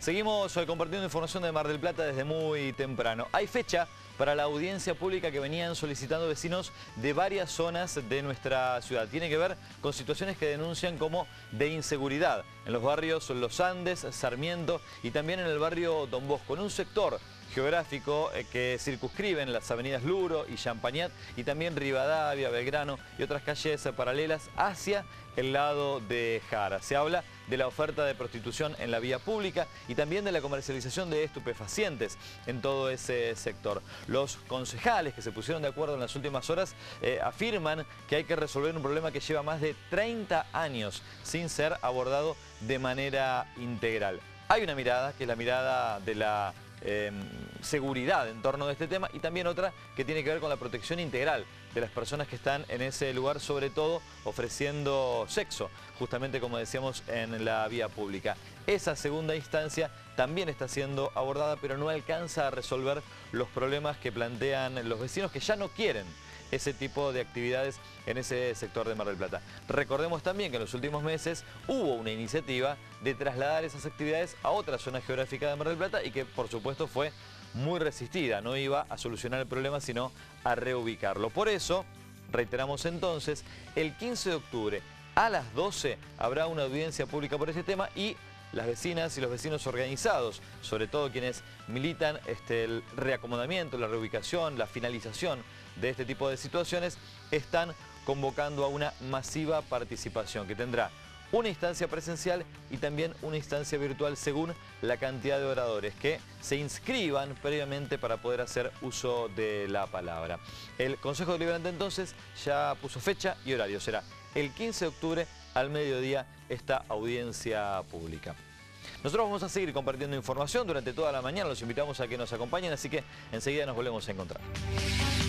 Seguimos compartiendo información de Mar del Plata desde muy temprano. Hay fecha para la audiencia pública que venían solicitando vecinos de varias zonas de nuestra ciudad. Tiene que ver con situaciones que denuncian como de inseguridad en los barrios Los Andes, Sarmiento y también en el barrio Don Bosco, en un sector geográfico que circunscriben las avenidas Luro y Champagnat y también Rivadavia, Belgrano y otras calles paralelas hacia el lado de Jara. Se habla de la oferta de prostitución en la vía pública y también de la comercialización de estupefacientes en todo ese sector. Los concejales que se pusieron de acuerdo en las últimas horas afirman que hay que resolver un problema que lleva más de 30 años sin ser abordado de manera integral. Hay una mirada, que es la mirada de la seguridad en torno de este tema, y también otra que tiene que ver con la protección integral de las personas que están en ese lugar, sobre todo ofreciendo sexo, justamente como decíamos, en la vía pública. Esa segunda instancia también está siendo abordada, pero no alcanza a resolver los problemas que plantean los vecinos que ya no quieren ese tipo de actividades en ese sector de Mar del Plata. Recordemos también que en los últimos meses hubo una iniciativa de trasladar esas actividades a otra zona geográfica de Mar del Plata y que por supuesto fue muy resistida. No iba a solucionar el problema sino a reubicarlo. Por eso, reiteramos entonces, el 15 de octubre a las 12 habrá una audiencia pública por ese tema y las vecinas y los vecinos organizados, sobre todo quienes militan el reacomodamiento, la reubicación, la finalización de este tipo de situaciones, están convocando a una masiva participación que tendrá una instancia presencial y también una instancia virtual según la cantidad de oradores que se inscriban previamente para poder hacer uso de la palabra. El Consejo Deliberante entonces ya puso fecha y horario. Será el 15 de octubre al mediodía esta audiencia pública. Nosotros vamos a seguir compartiendo información durante toda la mañana. Los invitamos a que nos acompañen, así que enseguida nos volvemos a encontrar.